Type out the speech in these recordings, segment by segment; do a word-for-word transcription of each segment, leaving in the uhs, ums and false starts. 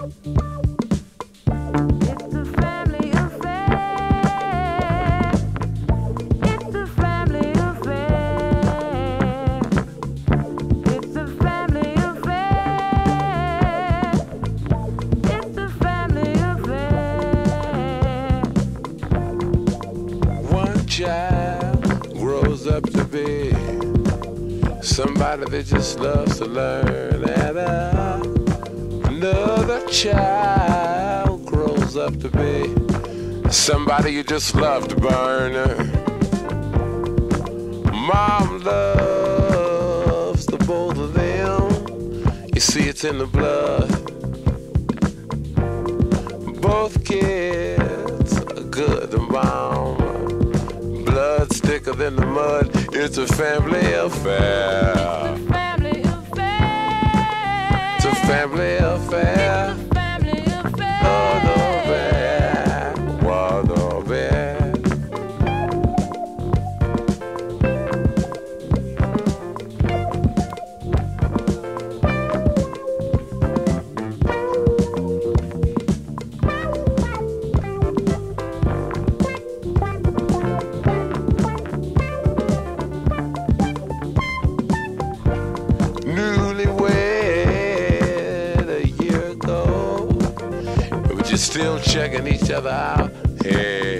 Somebody that just loves to learn, and uh, another child grows up to be somebody you just love to burn. Mom loves the both of them. You see, it's in the blood. Both kids are good and bomb. Blood's thicker than the mud. It's a family affair. It's a family affair. It's a family affair. It's a family affair. Oh, no bad. Well, no bad. Still checking each other out. Hey,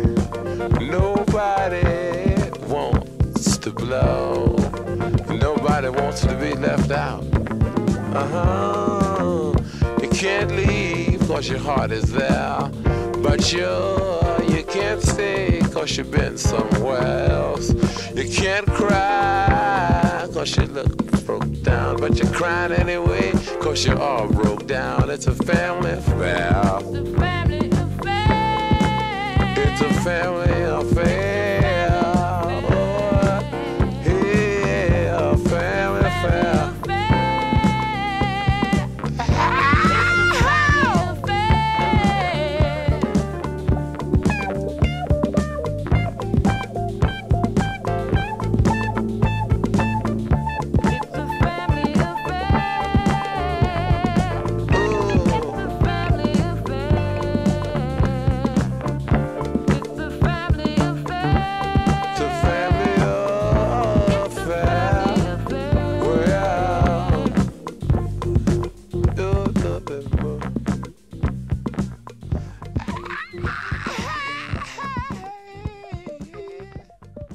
nobody wants to blow. Nobody wants to be left out. Uh-huh. You can't leave cause your heart is there. But you, you can't stay cause you've been somewhere else. You can't cry cause you look broke down. But you're crying anyway cause you're all broke down. It's a family affair. It's a family affair. It's a family affair.